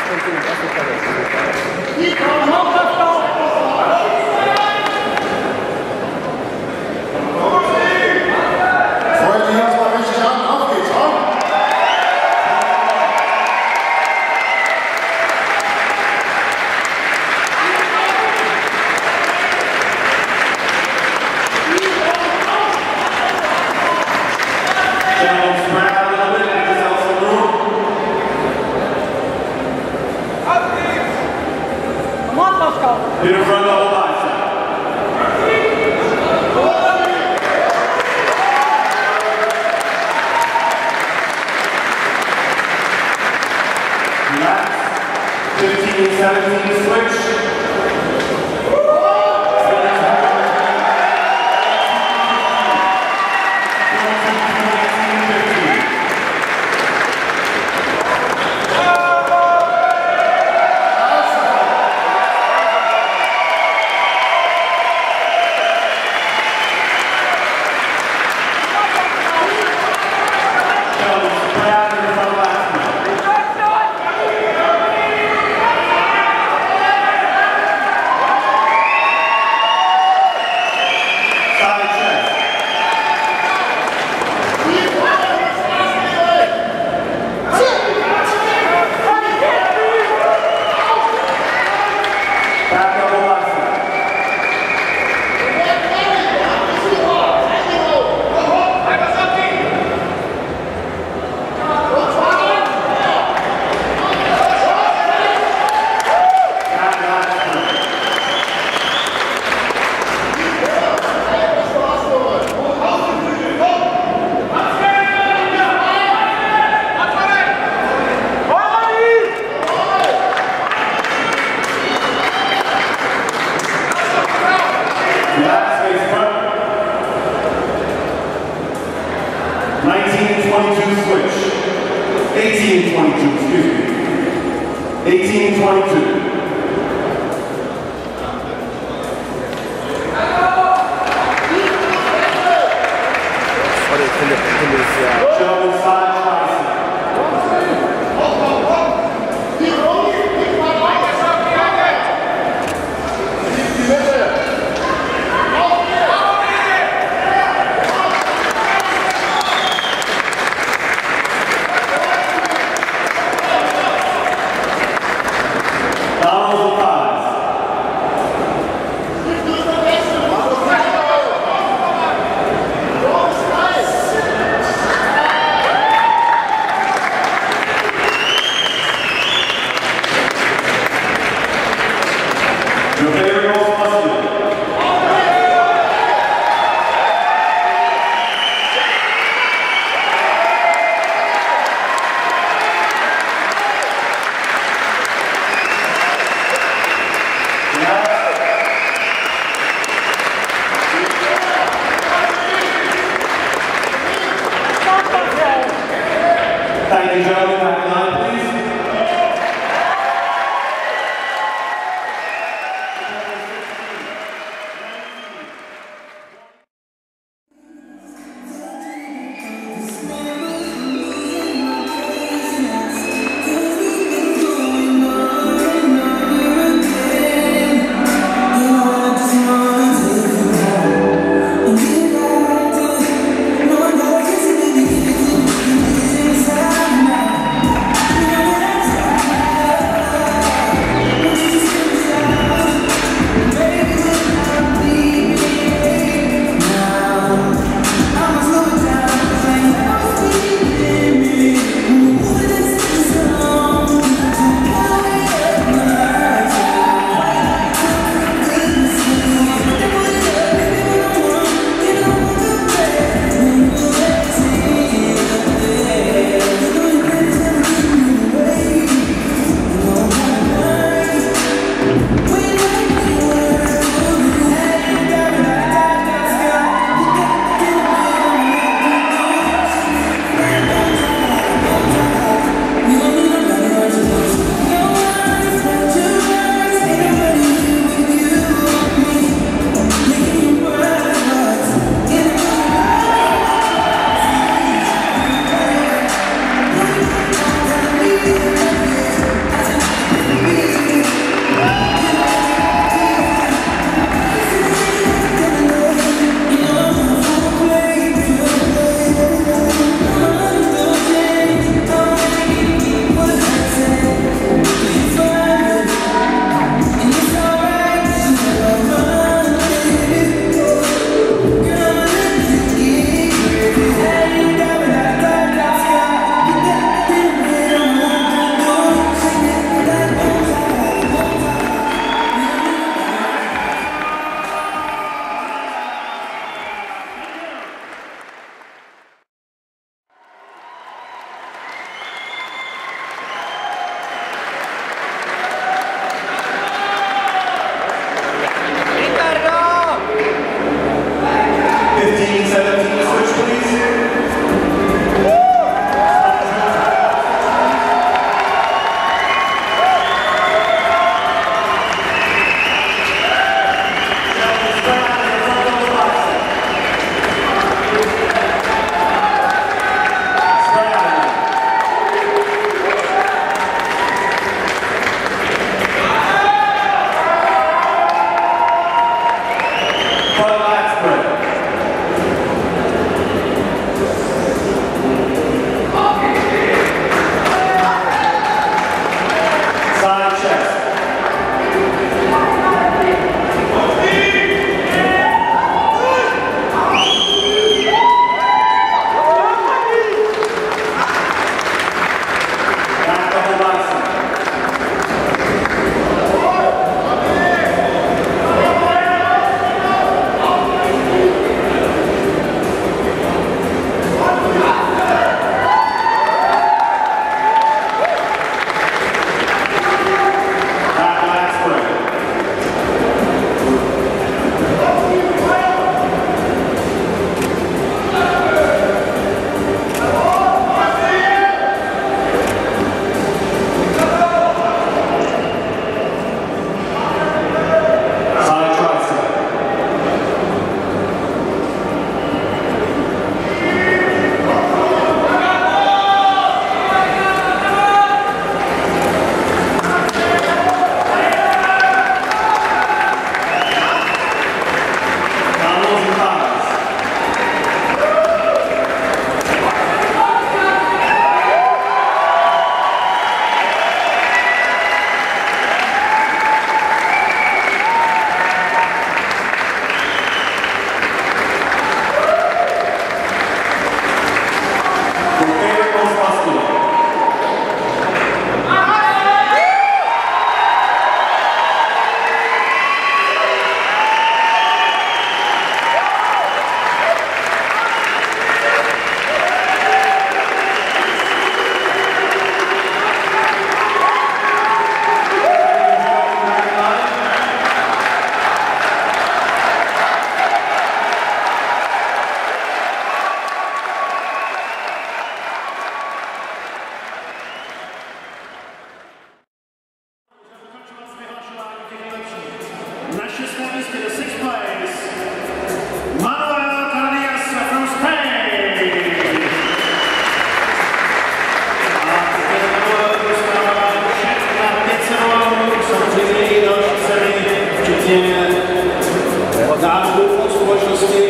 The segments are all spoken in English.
In front of the bicep. Relax. 15-17 switch. Switch. 18-22, excuse me. 18-22. Gentlemen, side tricep. Thank you, gentlemen. Back in line, please.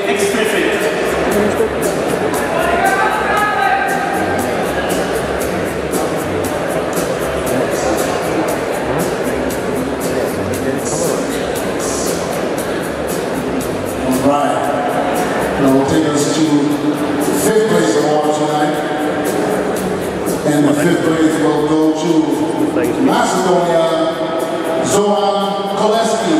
extra fit. Right. That will take us to 5th place award tonight. And the 5th place will go to Macedonia, Zoran Koleski.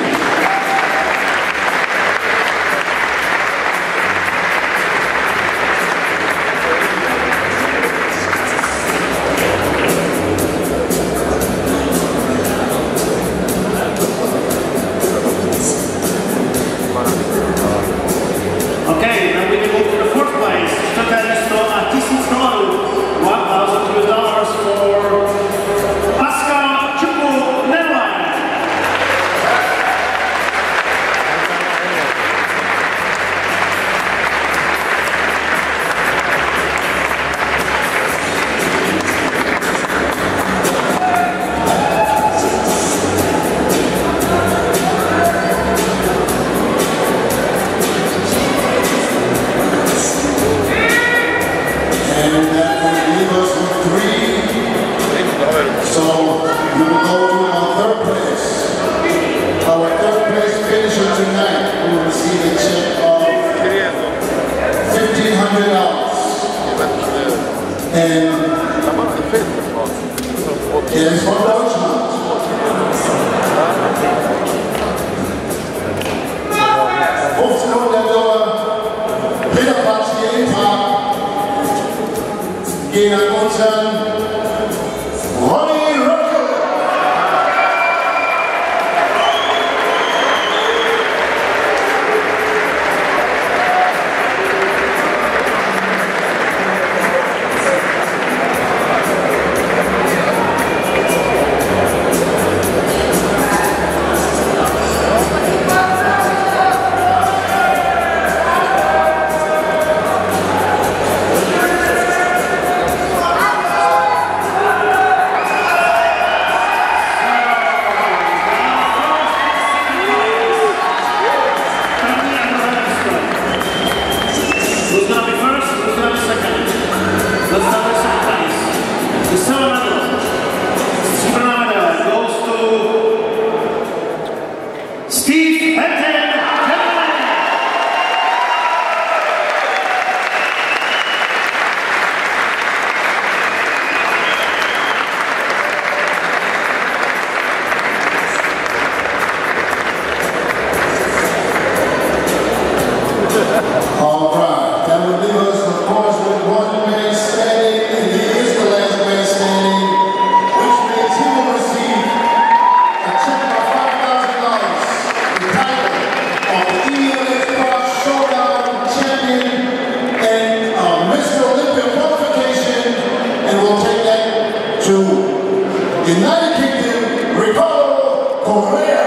Okay, now we can move to the 4th place. $1,000 for Pascal Chukwu-Nelwai. And that will leave us with 3. So we will go to our 3rd place. Our 3rd place finisher tonight will receive a check of $1,500. And it is for Deutschland. Ritterplatz jeden Tag gehen an unseren Ronny Röckel. Who's going to be first? Who's going to be second? Let's start with 2nd place. The silver medal goes to Steve Benton. All right, that will leave us, of course, with one man standing, and he is the last man standing, which means he will receive a check of $5,000, the title of the ELX Cross Showdown Champion and Mr. Olympia qualification, and we'll take that to United Kingdom, Ricardo Correa.